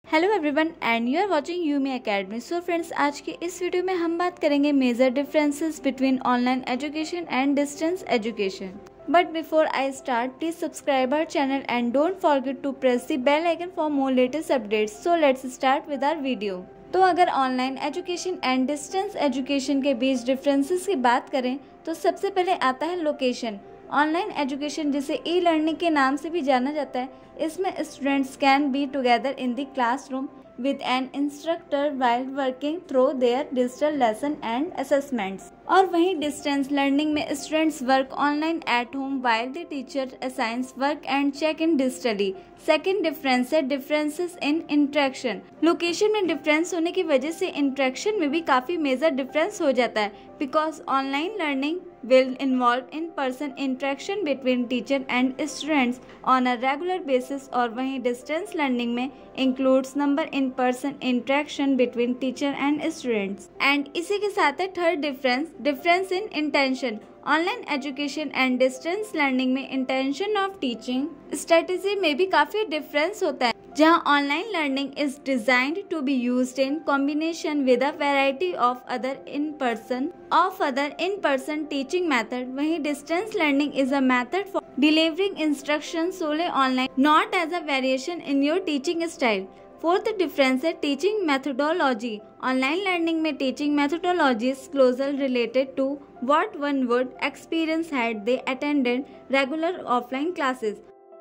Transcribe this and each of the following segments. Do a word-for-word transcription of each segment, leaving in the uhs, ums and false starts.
Hello everyone and you are watching Yumi academy. So friends, आज की इस video में हम बात करेंगे major differences between online education and distance education. But before I start, please subscribe our channel and don't forget to press the bell icon for more latest updates. So let's start with our video. तो अगर online education and distance education के बीच differences की बात करें तो सबसे पहले आता है लोकेशन। ऑनलाइन एजुकेशन, जिसे ई लर्निंग के नाम से भी जाना जाता है, इसमें students can be together in the classroom with an instructor while working through their digital lesson and assessments। और वहीं डिस्टेंस लर्निंग में students work online at home while the teacher assigns work and check in digitally। Second difference है differences in interaction. Location में difference होने की वजह से interaction में भी काफ़ी मेजर डिफरेंस हो जाता है, because online learning will involve in person interaction between teacher and students on a regular basis। और वहीं distance learning में includes number in person interaction between teacher and students। and इसी के साथ है third difference, difference in intention। Online education and distance learning में intention of teaching strategy में भी काफी डिफरेंस होता है। जहां online learning is designed to be used in combination with a variety of other in person of other in person teaching method, वहीं distance learning is a method for delivering instruction sole online, not as a variation in your teaching style. Fourth difference है teaching methodology. Online learning में teaching methodology is closer related to what one would experience had they attended regular offline classes.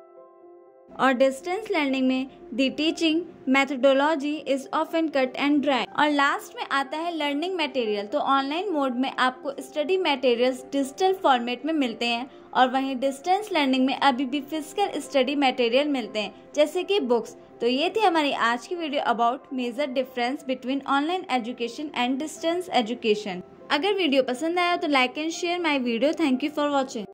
और distance learning में the teaching methodology is often cut and dry. और last में आता है learning material. तो online mode में आपको study materials digital format में मिलते हैं, और वहीं डिस्टेंस लर्निंग में अभी भी फिजिकल स्टडी मटेरियल मिलते हैं, जैसे कि बुक्स। तो ये थी हमारी आज की video about major difference between online education and distance education. अगर वीडियो पसंद आया तो like and share my video. Thank you for watching.